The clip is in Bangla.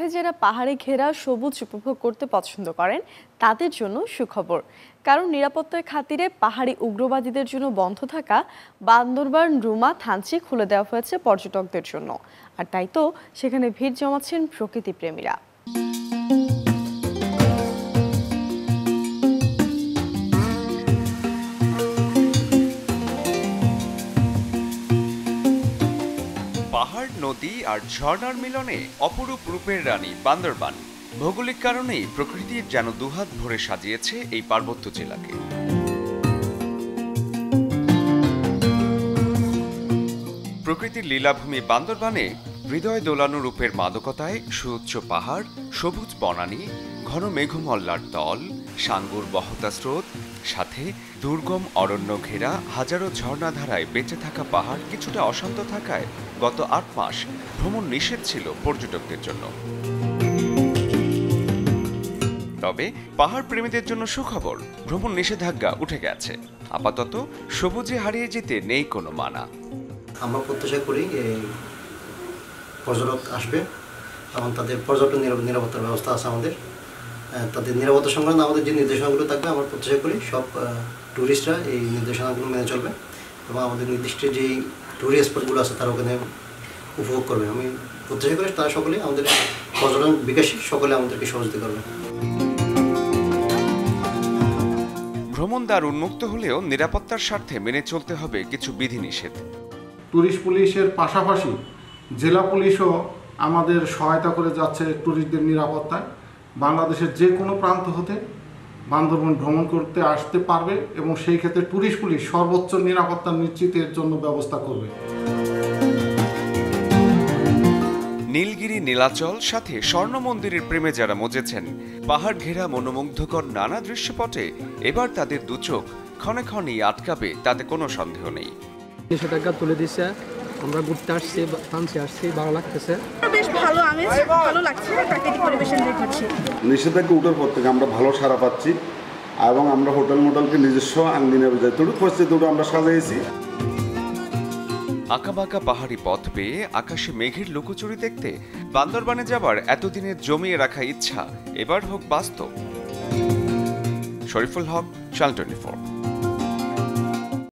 শীতকালে যারা পাহাড়ে ঘেরা সবুজ উপভোগ করতে পছন্দ করেন তাদের জন্য সুখবর। কারণ নিরাপত্তার খাতিরে পাহাড়ি উগ্রবাদীদের জন্য বন্ধ থাকা বান্দরবান রুমা থানচি খুলে দেওয়া হয়েছে পর্যটকদের জন্য। আর তাই তো সেখানে ভিড় জমাচ্ছেন প্রকৃতিপ্রেমীরা। পাহাড়, নদী আর ঝর্ণার মিলনে অপরূপ রূপের রানী বান্দরবান। ভৌগোলিক কারণেই প্রকৃতির যেন দুহাত ভরে সাজিয়েছে এই পার্বত্য জেলাকে। প্রকৃতির লীলাভূমি বান্দরবানে হৃদয় দোলানো রূপের মাদকতায় সুউচ্চ পাহাড়, সবুজ বনানী, ঘন মেঘমল্লার দল, সাঙ্গুর বহতা স্রোত, সাথে দুর্গম অরণ্য ঘেরা হাজারো ঝর্ণাধারায় বেঁচে থাকা পাহাড় কিছুটা অশান্ত থাকায় গত ৮ মাস ভ্রমণ নিষেধ ছিল পর্যটকদের জন্য। তবে পাহাড় প্রেমীদের জন্য সুখবর, ভ্রমণ নিষেধাজ্ঞা উঠে গেছে। আপাতত সবুজে হারিয়ে যেতে নেই কোনো মানা। আমরা প্রত্যাশা করি পর্যটক আসবে এবং তাদের পর্যটন নিরাপত্তার ব্যবস্থা আছে আমাদের। তাদের নিরাপত্তা সংক্রান্ত আমাদের যে নির্দেশনাগুলো থাকবে আমরা প্রত্যাশা করি সব ট্যুরিস্টরা এই নির্দেশনাগুলো মেনে চলবে এবং আমাদের নির্দিষ্ট যেই ট্যুরিস্ট স্পটগুলো আছে তারা ওখানে উপভোগ করবে। আমি প্রত্যাশা করি তারা সকলে আমাদের পর্যটন বিকাশী সকলে আমাদেরকে সহযোগিতা করবে। ভ্রমণদ্বার উন্মুক্ত হলেও নিরাপত্তার স্বার্থে মেনে চলতে হবে কিছু বিধিনিষেধ। ট্যুরিস্ট পুলিশের পাশাপাশি জেলা পুলিশও আমাদের সহায়তা করে যাচ্ছে ট্যুরিস্টদের নিরাপত্তায়। বাংলাদেশের যে কোনো প্রান্ত হতে বান্দরবান ভ্রমণ করতে আসতে পারবে এবং সেই ক্ষেত্রে ট্যুরিস্ট পুলিশ সর্বোচ্চ নিরাপত্তা নিশ্চিতের জন্য ব্যবস্থা করবে। নীলগিরি, নীলাচল, সাথে স্বর্ণ মন্দিরের প্রেমে যারা মজেছেন পাহাড় ঘেরা মনোমুগ্ধকর নানা দৃশ্যপটে এবার তাদের দুচোখ ক্ষণে ক্ষণেই আটকাবে তাতে কোনো সন্দেহ নেই। নিষেধাজ্ঞা তুলে দিচ্ছে, আমরা ঘুরতে আসছি, থানচি আসছি, ভালো লাগতেছে, বেশ ভালো আমেজ, ভালো লাগছে, প্রাকৃতিক পরিবেশ এনজয় করছি। নিষেধাজ্ঞা উঠার পর থেকে আমরা ভালো সাড়া পাচ্ছি এবং আমরা হোটেল মোটেলকে নিজস্ব আঙ্গিনা যেটুকু পরিস্থিতি আমরা সাজাইছি। আঁকাবাঁকা পাহাড়ি পথ পেয়ে আকাশে মেঘের লুকোচুরি দেখতে বান্দরবানে যাবার এতদিনের জমিয়ে রাখা ইচ্ছা এবার হোক বাস্তব। শরীফুল হক, চ্যানেল 24।